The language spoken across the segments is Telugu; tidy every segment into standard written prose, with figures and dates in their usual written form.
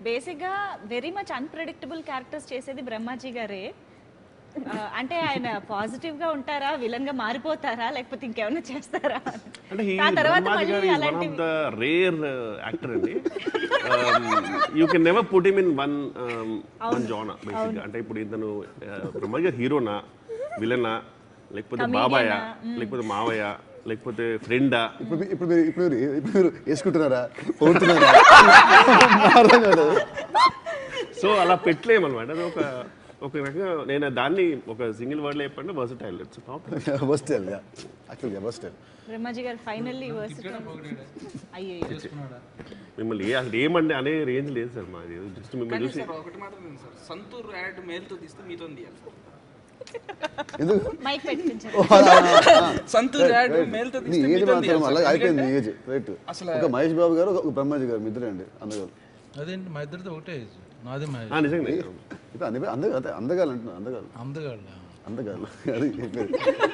బేసిక్గా వెరీ మచ్ అన్ప్రెడిక్టబుల్ క్యారెక్టర్స్ చేసేది బ్రహ్మాజీ గారే. అంటే ఆయన పాజిటివ్ గా ఉంటారా, విలన్ గా మారిపోతారా, లేకపోతే ఇంకేమైనా చేస్తారా? అంటే ఆ తర్వాత బ్రహ్మాజీ గారు మళ్ళీ ఈజ్ వన్ అలాంటి ఆఫ్ ద రేర్ యాక్టర్ అండి. You can never put him in one genre బేసిక్గా. అంటే ఇప్పుడు ఇతను బ్రహ్మాజీ గారు హీరోనా, విలనా, లేకపోతే బాబాయ, లేకపోతే మావయ్య, లేకపోతే ఫ్రెండా? ఇప్పుడు వేసుకుంటున్నారా, పోతున్నారా? సో అలా పెట్టలేమన్నమాట. అది ఒక రకంగా నేను దాన్ని ఒక సింగిల్ వర్డ్లో చెప్పండి, వర్సటైల్. ఇట్స్ వర్స్టైల్, యాక్చువల్గా వర్స్టైల్. బ్రహ్మాజీ గారు ఫైనల్లీ వర్సిటైల్. అయ్యో మిమ్మల్ని అసలు ఏమండి అనే రేంజ్ లేదు సార్ మాది. జస్ట్ మిమ్మల్ని చూసి ఒకటి మాత్రం ఉంది సార్, సంతూర్ యాడ్ మేల్తో తీస్తే మీతో తీయాలి. ఎందుకు మైక్ పెట్టించారు. సంతూర్ యాడ్ మేల్తో నీ తీస్తే ఏజ్ మీతో మాత్రం తీయాలి అలా సార్. అయిపోయింది. నీ ఏజ్ రైట్. ఒక మహేష్ బాబు గారు, ఒక బ్రహ్మాజీ గారు, ఇద్దరే అండి అందగారు. అదేంటి మా ఇద్దరితో ఒకటే ఏజ్. నాది మా నిజంగా ఇప్పుడు అందగాలు అందగాలు అంటున్నా, అందగాలు అందగాళ్ళ అందగాలు అది చెప్పేది.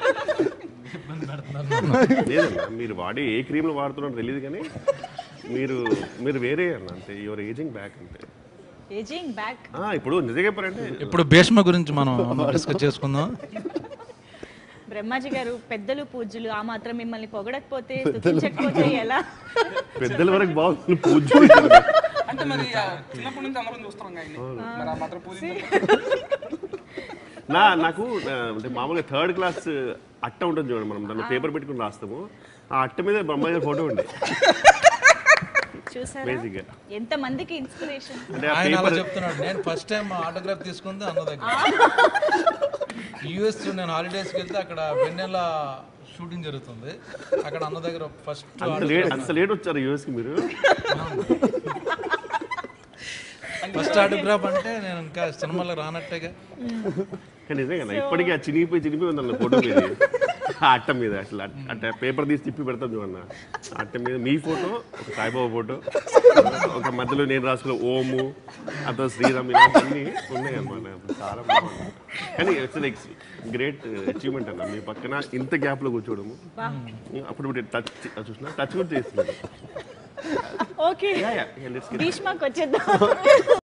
లేదన్నా, మీరు వాడే ఏ క్రీమ్లు వాడుతున్నారో తెలియదు కానీ మీరు వేరే అన్న, అంతే. యువర్ ఏజింగ్ బ్యాక్ అంతే. Ageing back. ఇప్పుడు నిజంగా చెప్పారంటే ఇప్పుడు భీష్మ గురించి మనం డిస్కస్ చేసుకుందాం. బ్రహ్మాజీ గారు పెద్దలు పూజ్యులు, ఆ మాత్రం మిమ్మల్ని పొగడకపోతే స్తుతించకపోతే ఎలా? పెద్దల వరకు బాగుంది పూజ. అంటే మరి చిన్నప్పటి నుంచి అందరం చూస్తున్నాం ఆయన్ని, మరి ఆ మాత్రం పూజ నాకు అంటే మామూలుగా థర్డ్ క్లాస్ అట్ట ఉంటుంది చూడండి, మనం దాన్ని పేపర్ పెట్టుకుని రాస్తాము. ఆ అట్ట మీద బ్రహ్మాజీ గారి ఫోటో ఉండే. చూసారా బేసిక్గా ఎంత మందికి ఇన్స్పిరేషన్. అంటే ఆ ఆయన అలా పేపర్ చెప్తున్నాడు. నేను ఫస్ట్ టైం ఆటోగ్రాఫ్ తీసుకుంది అన్న దగ్గర. యూఎస్ నేను హాలిడేస్కి వెళ్తే అక్కడ వెన్నెల షూటింగ్ జరుగుతుంది. అక్కడ అన్న దగ్గర ఫస్ట్ అంత లేట్ వచ్చారు యూఎస్కి మీరు? ఫస్ట్ ఆటోగ్రాఫ్ అంటే నేను ఇంకా సినిమాలో రానట్టేగా. కానీ నిజంగా ఇప్పటికీ ఆ చినిగిపోయి ఉందన్న ఫోటో మీద, ఆ అట్ట మీద. అసలు అట్ట పేపర్ తీసి తిప్పి పెడతాం చూడన్న, అట్ట మీద మీ ఫోటో, ఒక సాయిబాబా ఫోటో, ఒక మధ్యలో నేను రాసుకున్న ఓము, అతో శ్రీరామ్, ఇలాంటివన్నీ ఉన్నాయి అన్నమాట. చాలా బాగుంది. కానీ ఇట్స్ గ్రేట్ అచీవ్మెంట్ అన్న, మీ పక్కన ఇంత గ్యాప్లో కూర్చోవడము. అప్పుడు టచ్ చూసిన టచ్ కూడా చేస్తున్నారు. ఓకే భీష్మకి వచ్చేద్దాం.